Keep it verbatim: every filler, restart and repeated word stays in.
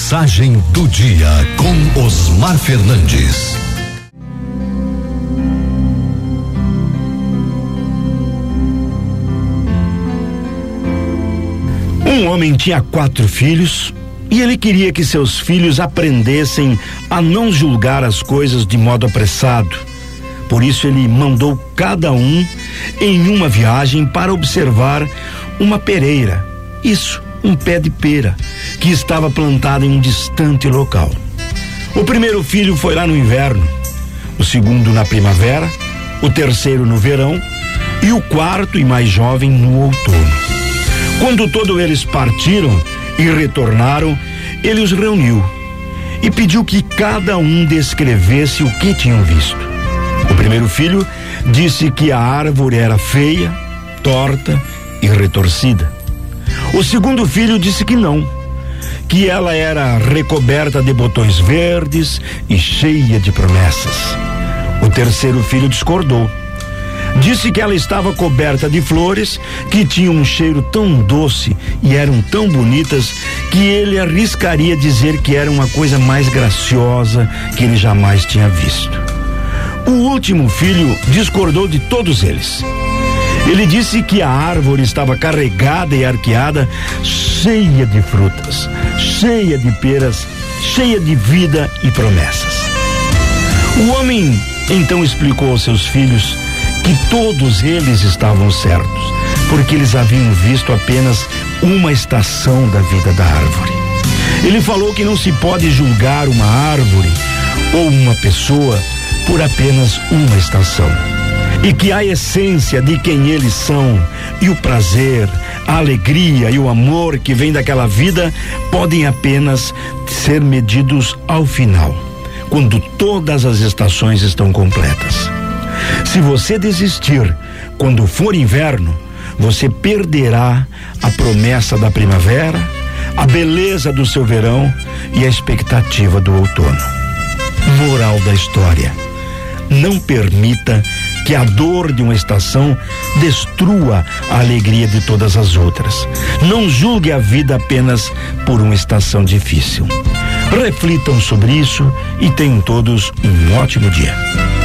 Mensagem do dia com Osmar Fernandes. Um homem tinha quatro filhos e ele queria que seus filhos aprendessem a não julgar as coisas de modo apressado. Por isso ele mandou cada um em uma viagem para observar uma pereira. Isso, um pé de pera, que estava plantado em um distante local. O primeiro filho foi lá no inverno, o segundo na primavera, o terceiro no verão e o quarto e mais jovem no outono. Quando todos eles partiram e retornaram, ele os reuniu e pediu que cada um descrevesse o que tinham visto. O primeiro filho disse que a árvore era feia, torta e retorcida. O segundo filho disse que não, que ela era recoberta de botões verdes e cheia de promessas. O terceiro filho discordou. Disse que ela estava coberta de flores que tinham um cheiro tão doce e eram tão bonitas que ele arriscaria dizer que era uma coisa mais graciosa que ele jamais tinha visto. O último filho discordou de todos eles. Ele disse que a árvore estava carregada e arqueada, cheia de frutas, cheia de peras, cheia de vida e promessas. O homem então explicou aos seus filhos que todos eles estavam certos, porque eles haviam visto apenas uma estação da vida da árvore. Ele falou que não se pode julgar uma árvore ou uma pessoa por apenas uma estação, e que a essência de quem eles são e o prazer, a alegria e o amor que vem daquela vida podem apenas ser medidos ao final, quando todas as estações estão completas. Se você desistir quando for inverno, você perderá a promessa da primavera, a beleza do seu verão e a expectativa do outono. Moral da história: não permita que a dor de uma estação destrua a alegria de todas as outras. Não julgue a vida apenas por uma estação difícil. Reflitam sobre isso e tenham todos um ótimo dia.